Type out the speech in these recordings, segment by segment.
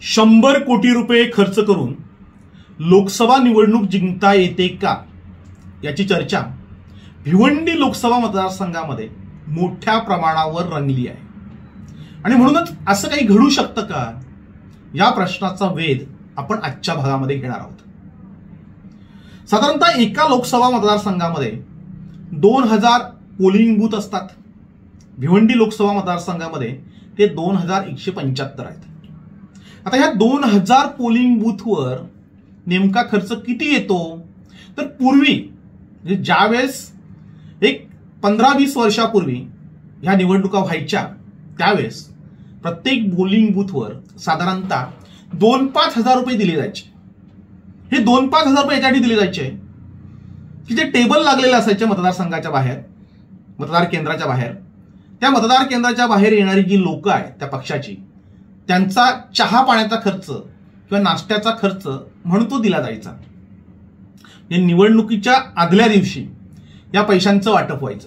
100 कोटी रुपये खर्च करून लोकसभा निवडणूक जिंकता येते का याची चर्चा भिवंडी लोकसभा मतदारसंघामध्ये मोठ्या प्रमाणावर रंगली आहे आणि म्हणूनच असं काही घडू शकतं का या प्रश्नाचा वेध आपण आजच्या भागामध्ये घेणार आहोत। साधारणतः एका लोकसभा मतदारसंघामध्ये 2000 पोलिंग बूथ असतात। भिवंडी लोकसभा मतदारसंघामध्ये ते 2175 आहेत। आता ह्या 2000 पोलिंग बूथवर नेमका खर्च किती येतो तर पूर्वी ज्यावेळेस एक 15-20 वर्षापूर्वी ह्या निवडणुका व्हायच्या त्यावेळेस प्रत्येक पोलिंग बूथवर साधारणतः 2-5 हजार रुपये दिले जायचे। हे 2-5 हजार रुपये यासाठी दिले जायचे की जे टेबल लागलेले असायचे मतदारसंघाच्या बाहेर, मतदार केंद्राच्या बाहेर, त्या मतदार केंद्राच्या बाहेर येणारी जी लोक आहेत त्या पक्षाची त्यांचा चहा पाण्याचा खर्च किंवा नाश्त्याचा खर्च म्हणून तो दिला जायचा। निवडणुकीच्या आदल्या दिवशी या पैशांचं वाटप व्हायचं।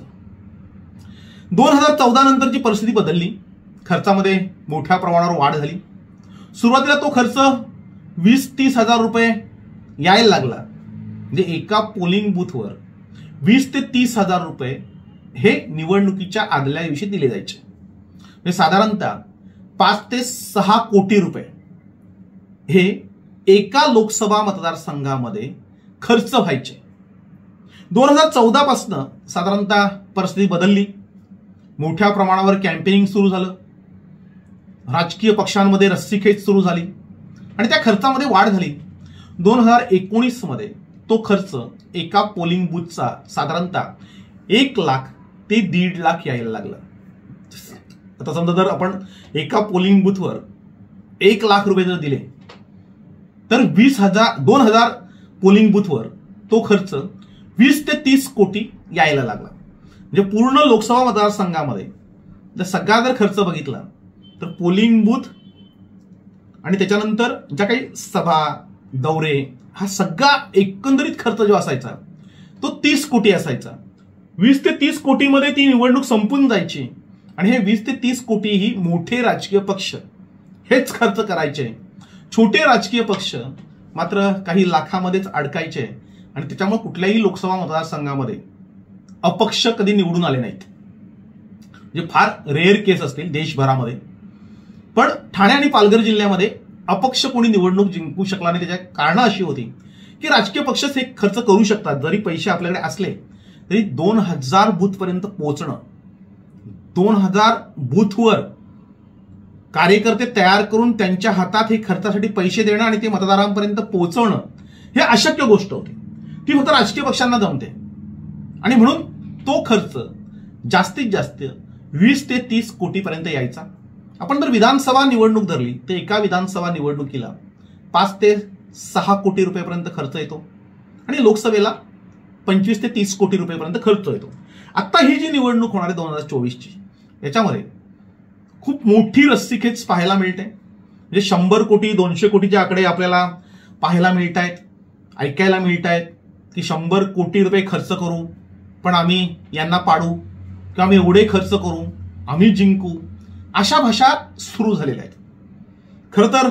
2014 नंतरची परिस्थिती बदलली, खर्चामध्ये मोठ्या प्रमाणावर वाढ झाली। सुरुवातीला तो खर्च 20-30 हजार रुपये यायला लागला। म्हणजे एका पोलिंग बूथवर 20 ते 30 हजार रुपये हे निवडणुकीच्या आदल्या दिवशी दिले जायचे। म्हणजे साधारणतः 5 ते 6 कोटी रुपये हे एका लोकसभा मतदारसंघामध्ये खर्च व्हायचे। 2014 पासून साधारणतः परिस्थिती बदलली, मोठ्या प्रमाणावर कॅम्पेनिंग सुरू झालं, राजकीय पक्षांमध्ये रस्सीखेच सुरू झाली आणि त्या खर्चामध्ये वाढ झाली। 2019 मध्ये तो खर्च एका पोलिंग बूथचा साधारणतः 1 लाख ते 1.5 लाख यायला लागला। आता समजा जर आपण एका पोलिंग बूथवर 1 लाख रुपये जर दिले तर 2000 पोलिंग बूथवर तो खर्च 20 ते 30 कोटी यायला लागला। म्हणजे पूर्ण लोकसभा मतदारसंघामध्ये जर सगळा जर खर्च बघितला तर पोलिंग बूथ आणि त्याच्यानंतर ज्या काही सभा दौरे हा सगळा एकंदरीत खर्च जो असायचा तो 30 कोटी असायचा। 20 ते 30 कोटीमध्ये ती निवडणूक संपून जायची आणि हे 20 ते 30 कोटी ही मोठे राजकीय पक्ष हेच खर्च करायचे। छोटे राजकीय पक्ष मात्र काही लाखामध्येच अडकायचे आणि त्याच्यामुळे कुठल्याही लोकसभा मतदारसंघामध्ये अपक्ष कधी निवडून आले नाहीत। म्हणजे फार रेअर केस असतील देशभरामध्ये, पण ठाणे आणि पालघर जिल्ह्यामध्ये अपक्ष कोणी निवडणूक जिंकू शकला नाही। त्याच्या कारण अशी होती की राजकीय पक्षच हे खर्च करू शकतात, जरी पैसे आपल्याकडे असले तरी 2000 बूथ पर्यंत पोहोचणं, 2000 बूथवर कार्यकर्ते तयार करून त्यांच्या हातात हे खर्चासाठी पैसे देणं आणि ते मतदारांपर्यंत पोहोचवणं हे अशक्य गोष्ट होती। ती फक्त राजकीय पक्षांना जमते आणि म्हणून तो खर्च जास्तीत जास्त 20 ते 30 कोटीपर्यंत यायचा। आपण जर विधानसभा निवडणूक धरली तर एका विधानसभा निवडणुकीला 5 ते 6 कोटी रुपयेपर्यंत खर्च येतो आणि लोकसभेला 25 ते 30 कोटी रुपयेपर्यंत खर्च येतो। आता ही जी निवडणूक होणार आहे 2024ची याच्यामध्ये खूप मोठी रस्सीखेच पाहायला मिळते। म्हणजे 100 कोटी 200 कोटीचे आकडे आपल्याला पाहायला मिळत आहेत, ऐकायला मिळत आहेत की 100 कोटी रुपये खर्च करू पण आम्ही यांना पाडू किंवा आम्ही एवढे खर्च करू आम्ही जिंकू, अशा भाषा सुरू झालेल्या आहेत। खरं तर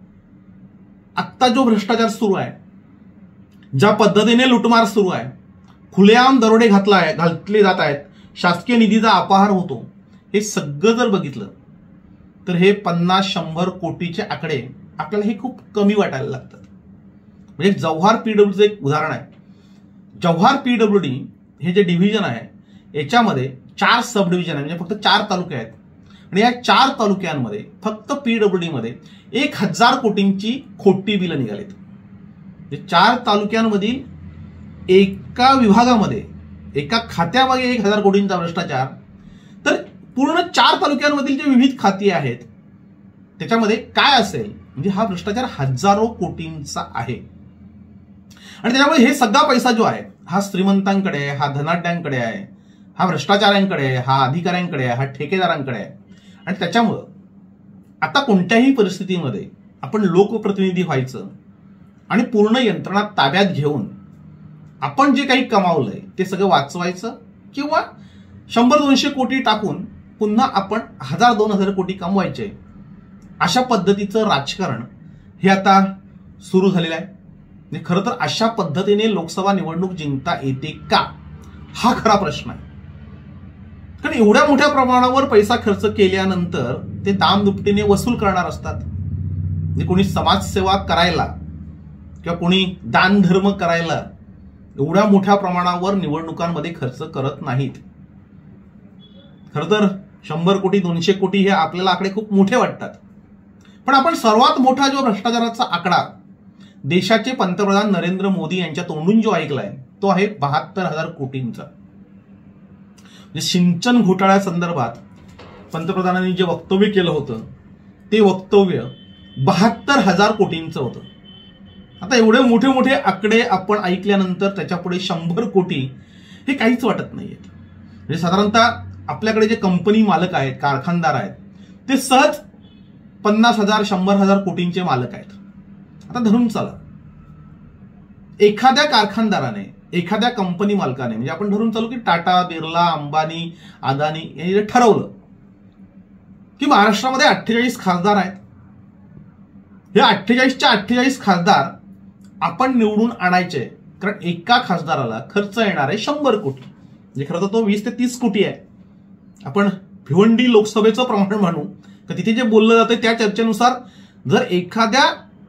आत्ता जो भ्रष्टाचार सुरू आहे, ज्या पद्धतीने लुटमार सुरू आहे, खुलेआम दरोडे घातले जात आहेत, शासकीय निधीचा अपहार होतो, हे सगळं जर बघितलं तर हे 50-100 कोटीचे आकडे आपल्याला हे खूप कमी वाटायला लागतात। म्हणजे जव्हार पीडब्ल्यूडीचं एक उदाहरण आहे। जव्हार पीडब्ल्यूडी हे जे डिव्हिजन आहे याच्यामध्ये 4 सब डिव्हिजन आहे, म्हणजे फक्त 4 तालुके आहेत आणि या 4 तालुक्यांमध्ये फक्त पीडब्ल्यूडी मध्ये 1000 कोटींची खोटी बिलं निघालीत। म्हणजे 4 तालुक्यांमधील एका विभागामध्ये एका खात्यामागे 1000 कोटींचा भ्रष्टाचार, तर पूर्ण 4 तालुक्यांमधील जे विविध खाती आहेत त्याच्यामध्ये काय असेल, म्हणजे हा भ्रष्टाचार हजारो कोटींचा आहे। आणि त्याच्यामुळे हे सगळा पैसा जो आहे हा श्रीमंतांकडे आहे, हा धनाढ्यांकडे आहे, हा भ्रष्टाचारांकडे आहे, हा अधिकाऱ्यांकडे आहे, हा ठेकेदारांकडे आहे। आणि त्याच्यामुळं आता कोणत्याही परिस्थितीमध्ये आपण लोकप्रतिनिधी व्हायचं आणि पूर्ण यंत्रणा ताब्यात घेऊन आपण जे काही कमावलंय ते सगळं वाचवायचं किंवा 100-200 कोटी टाकून पुन्हा आपण 1000-2000 कोटी कमवायचे, अशा पद्धतीचं राजकारण हे आता सुरू झालेलं आहे. म्हणजे खरं तर अशा पद्धतीने लोकसभा निवडणूक जिंकता येते का, हा खरा प्रश्न आहे. कारण एवढ्या मोठ्या प्रमाणावर पैसा खर्च केल्यानंतर ते दामदुपटीने वसूल करणार असतात. म्हणजे कोणी समाजसेवा करायला किंवा कोणी दानधर्म करायला एवढ्या मोठ्या प्रमाणावर निवडणुकांमध्ये खर्च करत नाहीत. खरं तर 100 कोटी 200 कोटी हे आपल्याला आकडे खूप मोठे वाटतात, पण आपण सर्वात मोठा जो भ्रष्टाचाराचा आकडा देशाचे पंतप्रधान नरेंद्र मोदी यांच्या तोंडून जो ऐकलाय तो आहे 72,000 कोटींचा. म्हणजे सिंचन घोटाळ्यासंदर्भात पंतप्रधानांनी जे वक्तव्य केलं होतं ते वक्तव्य 72,000 कोटींचं होतं. आता एवढे मोठे मोठे आकडे आपण ऐकल्यानंतर त्याच्यापुढे 100 कोटी हे काहीच वाटत नाहीयेत. म्हणजे साधारणतः आपल्याकडे जे कंपनी मालक आहेत, कारखानदार आहेत, ते सहज 50,000 100,000 कोटींचे मालक आहेत. आता धरून चला, एखाद्या कारखानदाराने, एखाद्या कंपनी मालकाने, म्हणजे आपण धरून चालू की टाटा, बिर्ला, अंबानी, अदानी यांनी ठरवलं की महाराष्ट्रामध्ये 48 खासदार आहेत, हे 48च्या 48 खासदार आपण निवडून आणायचे, कारण एका खासदाराला खर्च येणार आहे 100 कोटी. म्हणजे खरं तर तो 20 ते 30 कोटी आहे. आपण भिवंडी लोकसभेचं प्रमाण म्हणू तर तिथे जे बोललं जातं त्या चर्चेनुसार जर एखाद्या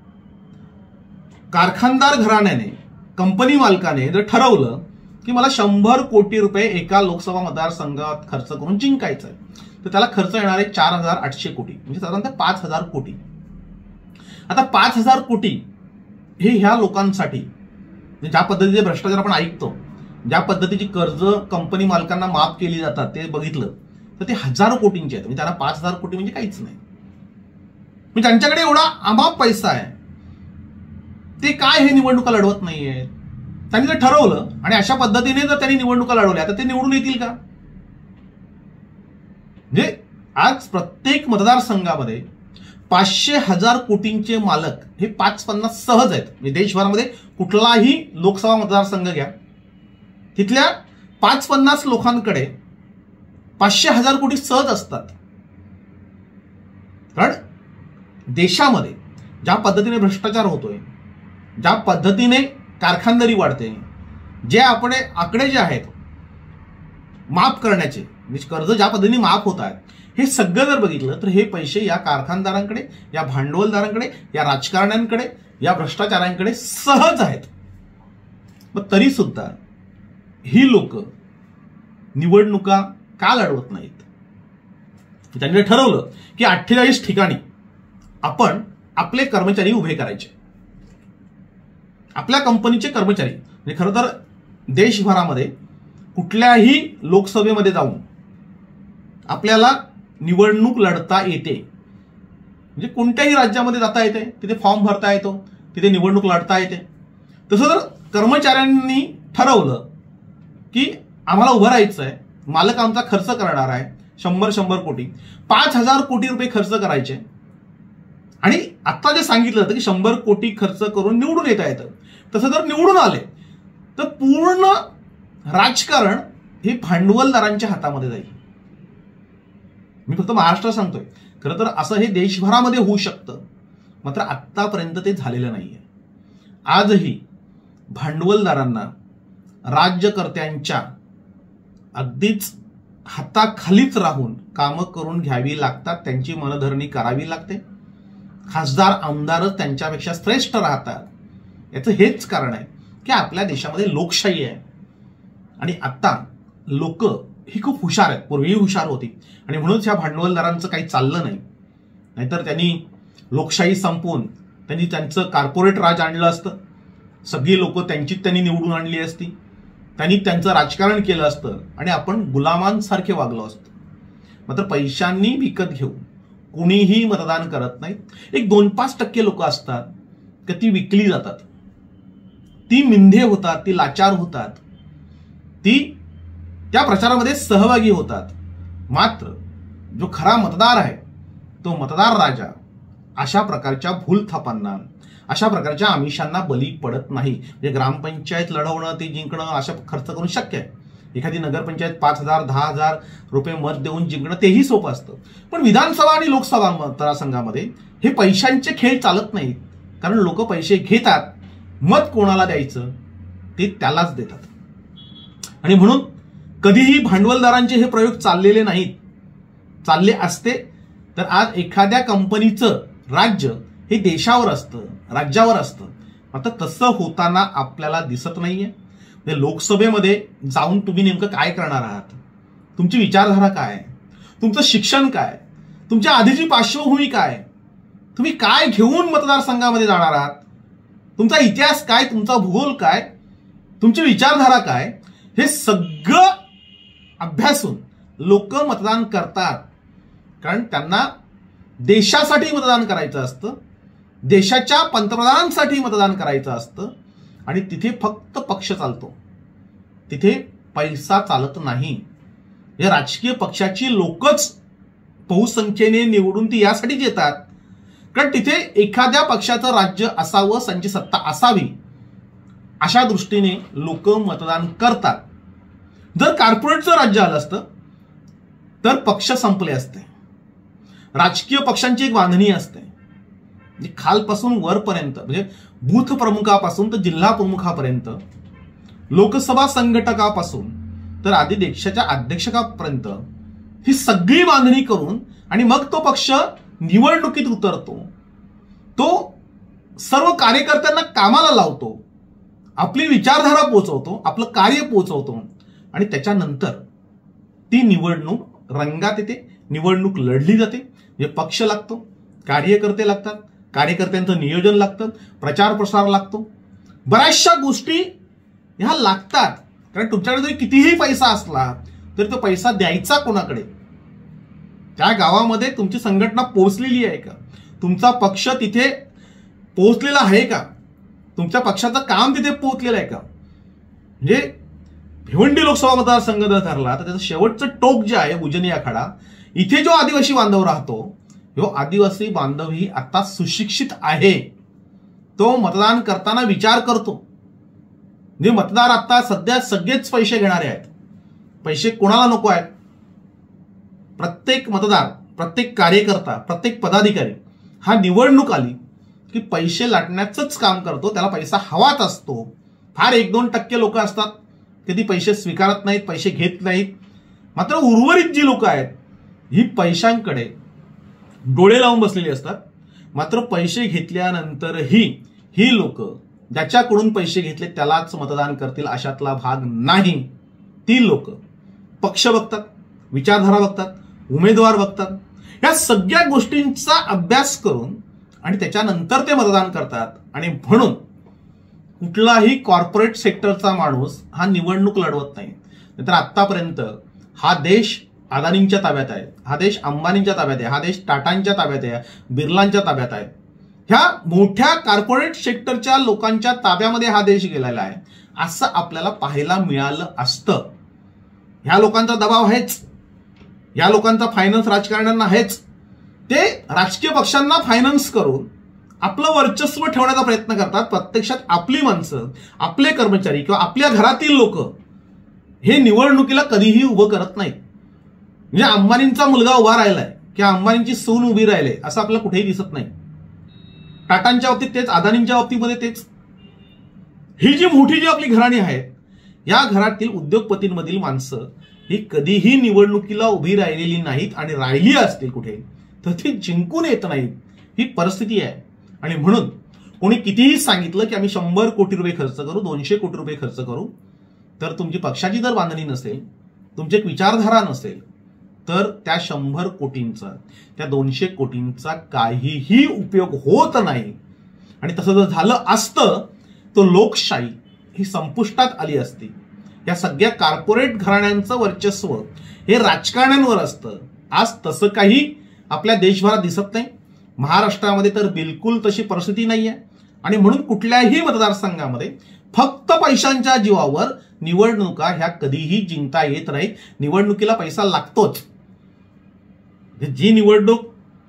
कारखानदार घराण्याने, कंपनी मालकाने जर ठरवलं की मला 100 कोटी रुपये एका लोकसभा मतदारसंघात खर्च करून जिंकायचं आहे, तर त्याला खर्च येणार आहे 4,800 कोटी, म्हणजे साधारणतः 5,000 कोटी. आता 5,000 कोटी हे ह्या लोकांसाठी, ज्या पद्धतीचे भ्रष्टाचार आपण ऐकतो, ज्या पद्धतीची कर्ज कंपनी मालकांना माफ केली जातात ते बघितलं तर ते हजारो कोटींचे आहेत. म्हणजे त्यांना 5,000 कोटी म्हणजे काहीच नाही. म्हणजे त्यांच्याकडे एवढा अमाप पैसा आहे, ते काय हे निवडणुका लढवत नाहीये. त्यांनी जर ठरवलं आणि अशा पद्धतीने जर त्यांनी निवडणुका लढवल्या तर ते निवडून येतील का? म्हणजे आज प्रत्येक मतदारसंघामध्ये 500,000 कोटींचे मालक हे 550 सहज आहेत. म्हणजे देशभरामध्ये कुठलाही लोकसभा मतदारसंघ घ्या, तिथल्या 550 लोकांकडे 500,000 कोटी सहज असतात. कारण देशामध्ये ज्या पद्धतीने भ्रष्टाचार होतोय, ज्या पद्धतीने कारखानदारी वाढते, जे आपण आकडे जे आहेत माफ करण्याचे, म्हणजे कर्ज ज्या पद्धतीने माफ होत आहेत, हे सगळं जर बघितलं तर हे पैसे या कारखानदारांकडे, या भांडवलदारांकडे, या राजकारण्यांकडे, या भ्रष्टाचारांकडे सहज आहेत. मग तरी सुद्धा ही लोक निवडणुका का लढवत नाहीत? त्यांनी ठरवलं की 48 ठिकाणी आपण आपले कर्मचारी उभे करायचे, आपल्या कंपनीचे कर्मचारी. म्हणजे खरं तर देशभरामध्ये कुठल्याही लोकसभेमध्ये जाऊन आपल्याला निवडणूक लढता येते. म्हणजे कोणत्याही राज्यामध्ये जाता येते, तिथे फॉर्म भरता येतो, तिथे निवडणूक लढता येते. तसं जर कर्मचाऱ्यांनी ठरवलं की आम्हाला उभं राहायचं आहे, मालक आमचा खर्च करणार आहे 100 कोटी, 5,000 कोटी रुपये खर्च करायचे, आणि आता जे सांगितलं होतं की 100 कोटी खर्च करून निवडून येता येतं, तसं जर निवडून आले तर पूर्ण राजकारण हे भांडवलदारांच्या हातामध्ये जाईल. मी फक्त महाराष्ट्र सांगतोय, खरं तर असं हे देशभरामध्ये होऊ शकतं, मात्र आत्तापर्यंत ते झालेलं नाहीये. आजही भांडवलदारांना राज्यकर्त्यांच्या अगदीच हाताखालीच राहून कामं करून घ्यावी लागतात, त्यांची मनधरणी करावी लागते. खासदार आमदारच त्यांच्यापेक्षा श्रेष्ठ राहतात. याचं हेच कारण आहे की आपल्या देशामध्ये लोकशाही आहे, आणि आता लोक ही खूप हुशार आहेत, पूर्वीही हुशार होती, आणि म्हणूनच ह्या भांडवलदारांचं काही चाललं नाही. नाहीतर त्यांनी लोकशाही संपवून त्यांनी त्यांचं कॉर्पोरेट राज आणलं असतं, सगळी लोक त्यांचीच त्यांनी निवडून आणली असती, त्यांनी त्यांचं राजकारण केलं असतं, आणि आपण गुलामांसारखे वागलो असतो. मात्र पैशांनी विकत घेऊन कुणीही मतदान करत नाहीत. एक 2-5% लोक असतात की ती विकली जातात, ती मिंधे होतात, ती लाचार होतात, ती त्या प्रचारामध्ये सहभागी होतात. मात्र जो खरा मतदार आहे तो मतदार राजा अशा प्रकारच्या भूलथापांना, अशा प्रकारच्या आमिषांना बली पडत नाही. म्हणजे ग्रामपंचायत लढवणं, ते जिंकणं अशा खर्च करून शक्य आहे, एखादी नगरपंचायत 5,000 10,000 रुपये मत देऊन जिंकणं तेही सोपं असतं. पण विधानसभा आणि लोकसभा मतदारसंघामध्ये हे पैशांचे खेळ चालत नाहीत. कारण लोक पैसे घेतात, मत कोणाला द्यायचं ते त्यालाच देतात. आणि म्हणून कधीही भांडवलदारांचे हे प्रयोग चाललेले नाहीत. चालले असते तर आज एखाद्या कंपनीचं राज्य हे देशावर असतं, राज्यावर असतं. आता तसं होताना आपल्याला दिसत नाहीये. लोकसभेमध्ये जाऊन तुम्ही नेमकं काय करणार आहात, तुमची विचारधारा काय, तुमचं शिक्षण काय, तुमच्या आधीची पार्श्वभूमी काय, तुम्ही काय घेऊन मतदारसंघामध्ये जाणार आहात, तुमचा इतिहास काय, तुमचा भूगोल काय, तुमची विचारधारा काय, हे सगळं अभ्यासून लोक मतदान करतात. कारण त्यांना देशासाठी मतदान करायचं असतं, देशाच्या पंतप्रधानांसाठी मतदान करायचं असतं. आणि तिथे फक्त पक्ष चालतो, तिथे पैसा चालत नाही. या राजकीय पक्षाची लोकच बहुसंख्येने निवडून ती यासाठीच येतात कारण तिथे एखाद्या पक्षाचं राज्य असावं, त्यांची सत्ता असावी, अशा दृष्टीने लोक मतदान करतात. जर कॉर्पोरेटचं राज्य आलं असतं तर पक्ष संपले असते. राजकीय पक्षांची एक बांधणी असते, खालपासून वरपर्यंत, म्हणजे बूथ प्रमुखापासून तर जिल्हा प्रमुखापर्यंत, लोकसभा संघटकापासून तर आधी देशाच्या अध्यक्षकापर्यंत ही सगळी बांधणी करून आणि मग तो पक्ष निवडणुकीत उतरतो. तो सर्व कार्यकर्त्यांना कामाला लावतो, आपली विचारधारा पोहोचवतो, आपलं कार्य पोहोचवतो आणि त्याच्यानंतर ती निवडणूक रंगात येते, निवडणूक लढली जाते. म्हणजे पक्ष लागतो, कार्यकर्ते लागतात, कार्यकर्त्यांचं नियोजन लागतं, प्रचार प्रसार लागतो, बऱ्याचशा गोष्टी ह्या लागतात. कारण तुमच्याकडे जरी कितीही पैसा असला तरी तो पैसा द्यायचा कोणाकडे, त्या गावामध्ये तुमची संघटना पोहोचलेली आहे का, तुमचा पक्ष तिथे पोहोचलेला आहे का, तुमच्या पक्षाचं काम तिथे पोहोचलेलं आहे का. म्हणजे भिवंडी लोकसभा मतदारसंघ जर ठरला तर त्याचं शेवटचं टोक जे आहे उजनी आखाडा, इथे जो आदिवासी बांधव राहतो, जो आदिवासी बांधव ही आता सुशिक्षित आहे, तो मतदान करताना विचार करतो. म्हणजे मतदार आता सध्या सगळेच पैसे घेणारे आहेत, पैसे कोणाला नको आहेत. प्रत्येक मतदार, प्रत्येक कार्यकर्ता, प्रत्येक पदाधिकारी हा निवडणूक आली की पैसे लाटण्याचंच काम करतो, त्याला पैसा हवाच असतो. फार 1-2% लोक असतात कधी पैसे स्वीकारत नाहीत, पैसे घेत नाहीत. मात्र उर्वरित जी लोक आहेत ही पैशांकडे डोळे लावून बसलेली असतात. मात्र पैसे घेतल्यानंतरही ही लोक ज्याच्याकडून पैसे घेतले त्यालाच मतदान करतील अशातला भाग नाही. ती लोक पक्ष बघतात, विचारधारा बघतात, उमेदवार बघतात, या सगळ्या गोष्टींचा अभ्यास करून आणि त्याच्यानंतर ते मतदान करतात. आणि म्हणून कुठलाही कॉर्पोरेट सेक्टरचा माणूस हा निवडणूक लढवत नाही. नाहीतर आतापर्यंत हा देश अदानींच्या ताब्यात आहे, हा देश अंबानींच्या ताब्यात आहे, हा देश टाटांच्या ताब्यात आहे, बिर्लांच्या ताब्यात आहे. ह्या मोठ्या कॉर्पोरेट सेक्टरच्या लोकांच्या ताब्यामध्ये हा देश गेलेला आहे असं आपल्याला पाहायला मिळालं असतं. ह्या लोकांचा दबाव आहेच, या लोकांचा फायनान्स राजकारण्यांना आहेच. ते राजकीय पक्षांना फायनान्स करून आपलं वर्चस्व ठेवण्याचा प्रयत्न करतात. प्रत्यक्षात आपली माणसं, आपले कर्मचारी किंवा आपल्या घरातील लोक हे निवडणुकीला कधीही उभं करत नाहीत. म्हणजे अंबानींचा मुलगा उभा राहिलाय किंवा अंबानींची सून उभी राहिले असं आपल्याला कुठेही दिसत नाही. टाटांच्या बाबतीत तेच, अदानींच्या बाबतीमध्ये तेच. ही जी मोठी जी आपली घराणी आहेत, या घरातील उद्योगपतींमधील माणसं ही कधीही निवडणुकीला उभी राहिलेली नाहीत आणि राहिली असतील कुठे तर ती जिंकून येत नाहीत. ही परिस्थिती आहे. आणि म्हणून कोणी कितीही सांगितलं की आम्ही 100 कोटी रुपये खर्च करू, 200 कोटी रुपये खर्च करू, तर तुमची पक्षाची जर बांधणी नसेल, तुमची एक विचारधारा नसेल, तर त्या 100 कोटींचा, त्या 200 कोटींचा काहीही उपयोग होत नाही. आणि तसं जर झालं असतं तर लोकशाही ही संपुष्टात आली असती. या सगळ्या कॉर्पोरेट घराण्यांचं वर्चस्व हे राजकारण्यांवर असतं. आज तसं काही आपल्या देशभरात दिसत नाही. महाराष्ट्रामध्ये तर बिलकुल तशी परिस्थिती नाही आहे. आणि म्हणून कुठल्याही मतदारसंघामध्ये फक्त पैशांच्या जीवावर निवडणुका ह्या कधीही जिंकता येत नाहीत. निवडणुकीला पैसा लागतोच. जी निवडणूक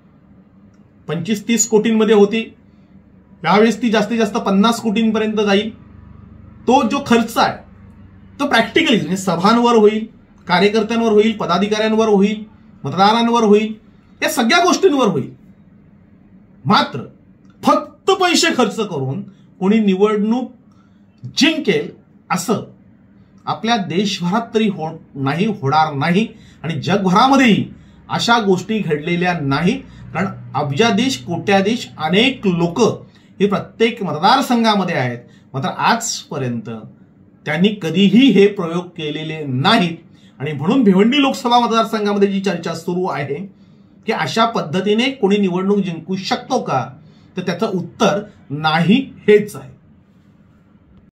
25-30 कोटींमध्ये होती, त्यावेळेस ती जास्तीत जास्त 50 कोटींपर्यंत जाईल. तो जो खर्च आहे तो प्रॅक्टिकली म्हणजे सभांवर होईल, कार्यकर्त्यांवर होईल, पदाधिकाऱ्यांवर होईल, मतदारांवर होईल, या सगळ्या गोष्टींवर होईल. मात्र फक्त पैसे खर्च करून कोणी निवडणूक जिंकेल असं आपल्या देशभरात तरी होणार नाही आणि जगभरामध्येही अशा गोष्टी घडलेल्या नाही. कारण अब्जाधीश कोट्याधीश अनेक लोक हे प्रत्येक मतदारसंघामध्ये आहेत, मात्र आजपर्यंत त्यांनी कधीही हे प्रयोग केलेले नाहीत. आणि म्हणून भिवंडी लोकसभा मतदारसंघामध्ये जी चर्चा सुरू आहे की अशा पद्धतीने कोणी निवडणूक जिंकू शकतो का, तर त्याचं उत्तर नाही हेच आहे.